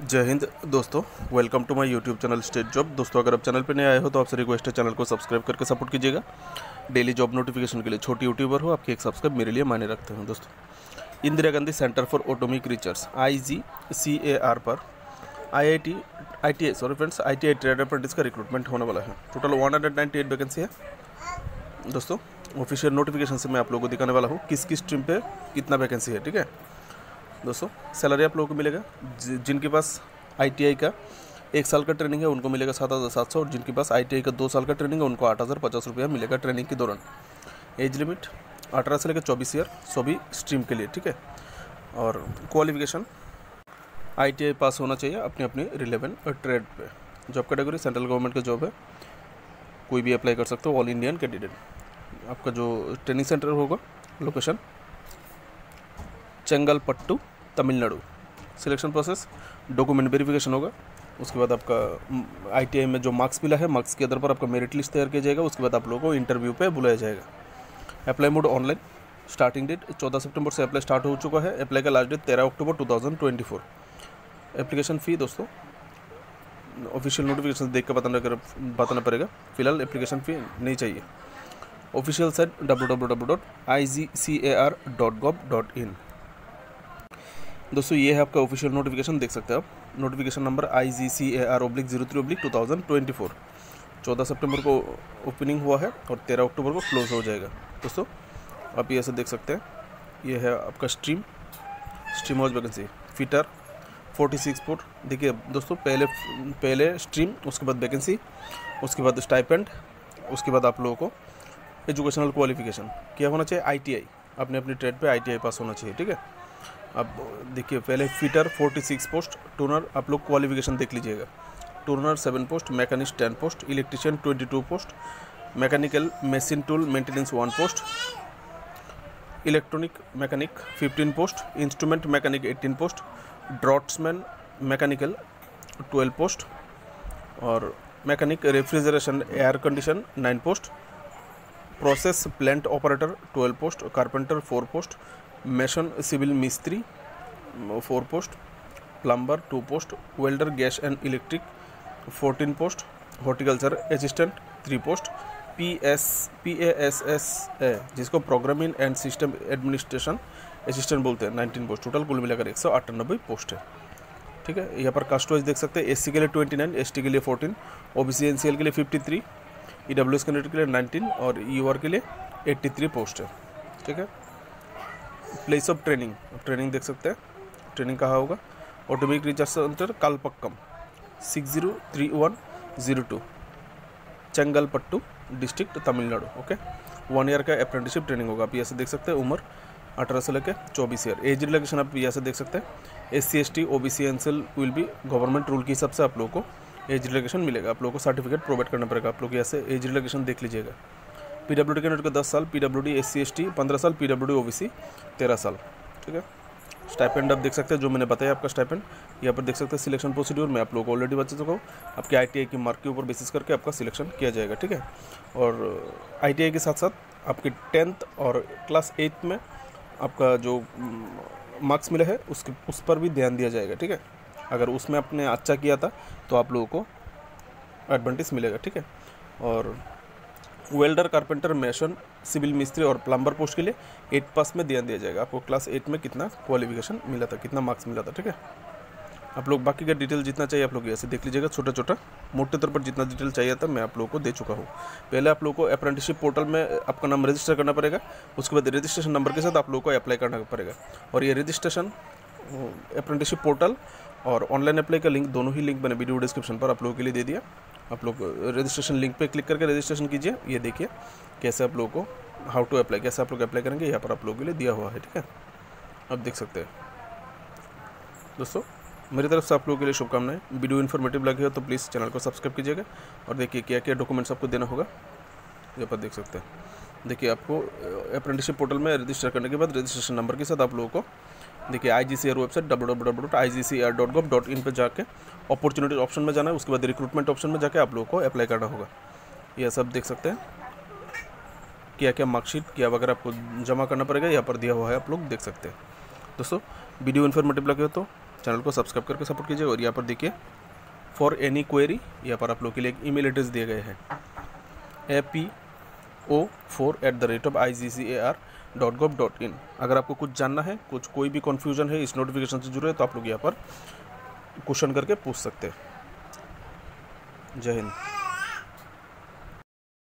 जय हिंद दोस्तों, welcome to my YouTube channel state job. दोस्तों, अगर आप चैनल पर नए आए हो तो आपसे रिक्वेस्ट है चैनल को सब्सक्राइब करके सपोर्ट कीजिएगा। डेली जॉब नोटिफिकेशन के लिए छोटी यूट्यूबर हो, आपकी एक सब्सक्राइब मेरे लिए मायने रखते हैं। दोस्तों, Indira Gandhi centre for atomic research IGCAR पर ITI ट्रेड अप्रेंटिस का रिक्रूटमेंट होने वाला है। टोटल 198 वैकेंसी है। दोस्तों, ऑफिशियल नोटिफिकेशन से मैं आप लोगों को दिखाने वाला हूँ किस किस स्ट्रीम पे कितना वैकेंसी है। ठीक है दोस्तों, सैलरी आप लोगों को मिलेगा, जिनके पास ITI का 1 साल का ट्रेनिंग है उनको मिलेगा 7,700, और जिनके पास ITI का 2 साल का ट्रेनिंग है उनको 8,050 रुपया मिलेगा ट्रेनिंग के दौरान। एज लिमिट 18 से लेकर 24 ईयर सभी स्ट्रीम के लिए। ठीक है, और क्वालिफिकेशन ITI पास होना चाहिए अपनी अपनी रिलेवेंट ट्रेड पे। जॉब कैटेगरी सेंट्रल गवर्नमेंट का जॉब है, कोई भी अप्लाई कर सकते हो, ऑल इंडियन कैंडिडेट। आपका जो ट्रेनिंग सेंटर होगा, location Chengalpattu, Tamil Nadu. Selection process, document verification होगा, उसके बाद आपका ITI में जो मार्क्स मिला है, मार्क्स के आधार पर आपका मेरिट लिस्ट तैयार किया जाएगा। उसके बाद आप लोगों को इंटरव्यू पे बुलाया जाएगा। Apply mode online, starting date 14 सितंबर से अप्लाई स्टार्ट हो चुका है। अप्लाई का लास्ट डेट 13 अक्टूबर 2024। एप्लीकेशन फ़ी दोस्तों ऑफिशियल नोटिफिकेशन देख कर बताना पड़ेगा, फिलहाल एप्लीकेशन फ़ी नहीं चाहिए। Official site www.igcar.gov.in। दोस्तों, ये है आपका ऑफिशियल नोटिफिकेशन, देख सकते हैं आप। Notification number IGCAR/03/2024। 14 सितंबर को ओपनिंग हुआ है और 13 अक्टूबर को क्लोज हो जाएगा। दोस्तों, आप ये ऐसे देख सकते हैं, ये है आपका स्ट्रीम हाउस वैकेंसी। फिटर 46 फुट। देखिए दोस्तों, पहले स्ट्रीम, उसके बाद वैकेंसी, उसके बाद स्टाइपेंड, उसके बाद आप लोगों को एजुकेशनल क्वालिफिकेशन क्या होना चाहिए, ITI, अपने अपनी ट्रेड पे ITI पास होना चाहिए। ठीक है, अब देखिए, पहले फिटर 46 पोस्ट, टूनर आप लोग क्वालिफिकेशन देख लीजिएगा। Turner 7 post, machinist 10 post, electrician 22 post, mechanical machine tool maintenance 1 post, electronic mechanic 15 post, instrument mechanic 18 post, draughtsman mechanical 12 post, और mechanic refrigeration air condition 9 post, process plant operator 12 post, carpenter 4 post, mason civil मिस्त्री 4 post, plumber 2 post, welder gas and electric 14 post, horticulture assistant 3 post, PASS जिसको programming and system administration assistant बोलते हैं 19 post. Total कुल मिलाकर 198 post है। ठीक है, यहाँ पर कास्ट वाइज देख सकते हैं, SC के लिए 29, ST के लिए 14, OBC NCL के लिए 53, EWS कैंडिडेट के लिए 19 और UR के लिए 83 पोस्ट है। ठीक है, प्लेस ऑफ ट्रेनिंग देख सकते हैं, ट्रेनिंग कहाँ होगा, atomic research centre Kalpakkam 603102 Chengalpattu district Tamil Nadu. Okay, 1 year का अप्रेंटिसशिप ट्रेनिंग होगा। आप यहाँ से देख सकते हैं, उम्र 18 से लेकर 24 ईयर। एज रिलैक्सेशन आप यहाँ से देख सकते हैं, SC ST OBC NCL विल भी गवर्नमेंट रूल के हिसाब से आप लोगों को एज रिलैक्सेशन मिलेगा। आप लोगों को सर्टिफिकेट प्रोवाइड करना पड़ेगा। आप लोग यहाँ से एज रिलैक्सेशन देख लीजिएगा। PWD कैंडिडेट को 10 साल, PWD SC ST 15 साल, PWD OBC 13 साल। ठीक है, स्टाइपेंड आप देख सकते हैं, जो मैंने बताया आपका स्टाइपेंड यहाँ पर देख सकते हैं। सिलेक्शन प्रोसीड्यूर मैं आप लोगों को ऑलरेडी बता चुका हूँ। आपके ITI की मार्क के ऊपर बेसिस करके आपका सिलेक्शन किया जाएगा। ठीक है, और ITI के साथ साथ आपके 10th और क्लास 8th में आपका जो मार्क्स मिला है उस पर भी ध्यान दिया जाएगा। ठीक है, अगर उसमें आपने अच्छा किया था तो आप लोगों को एडवांटेज मिलेगा। ठीक है, और वेल्डर, कारपेंटर, मेसन, सिविल मिस्त्री और प्लम्बर पोस्ट के लिए 8 पास में ध्यान दिया जाएगा। आपको क्लास 8 में कितना क्वालिफिकेशन मिला था, कितना मार्क्स मिला था। ठीक है, आप लोग बाकी का डिटेल जितना चाहिए आप लोग ऐसे देख लीजिएगा। छोटा मोटे तौर पर जितना डिटेल चाहिए था मैं आप लोगों को दे चुका हूँ। पहले आप लोगों को अप्रेंटिसशिप पोर्टल में आपका नाम रजिस्टर करना पड़ेगा, उसके बाद रजिस्ट्रेशन नंबर के साथ आप लोगों को अप्लाई करना पड़ेगा। और ये रजिस्ट्रेशन, अप्रेंटिसशिप पोर्टल और ऑनलाइन अप्लाई का लिंक, दोनों ही लिंक मैंने वीडियो डिस्क्रिप्शन पर आप लोगों के लिए दे दिया। आप लोग रजिस्ट्रेशन लिंक पे क्लिक करके रजिस्ट्रेशन कीजिए। ये देखिए कैसे आप लोगों को हाउ टू अप्लाई, कैसे आप लोग अप्लाई करेंगे, यहाँ पर आप लोगों के लिए दिया हुआ है। ठीक है, आप देख सकते हैं। दोस्तों, मेरी तरफ से आप लोगों के लिए शुभकामनाएं। वीडियो इन्फॉर्मेटिव लगे हो तो प्लीज़ चैनल को सब्सक्राइब कीजिएगा। और देखिए क्या क्या डॉक्यूमेंट्स आपको देना होगा, यहाँ पर देख सकते हैं। देखिए, आपको अप्रेंटिसशिप पोर्टल में रजिस्टर करने के बाद रजिस्ट्रेशन नंबर के साथ आप लोगों को देखिए IGCAR वेबसाइट www.igcar.gov.in पर जाके अपॉर्चुनिटी ऑप्शन में जाना है। उसके बाद रिक्रूटमेंट ऑप्शन में जाके आप लोगों को अप्लाई करना होगा। यह सब देख सकते हैं, क्या क्या मार्कशीट क्या वगैरह आपको जमा करना पड़ेगा, यहाँ पर दिया हुआ है, आप लोग देख सकते हैं। दोस्तों, वीडियो इन्फॉर्मेटिव लगे हो तो चैनल को सब्सक्राइब करके सपोर्ट कीजिए। और यहाँ पर देखिए फॉर एनी क्वेरी, यहाँ पर आप लोग के लिए एक ईमेल एड्रेस दिए गए हैं apo4@IGCAR.gov.in। अगर आपको कुछ जानना है, कोई भी कन्फ्यूजन है इस नोटिफिकेशन से जुड़े, तो आप लोग यहाँ पर क्वेश्चन करके पूछ सकते हैं। जय हिंद।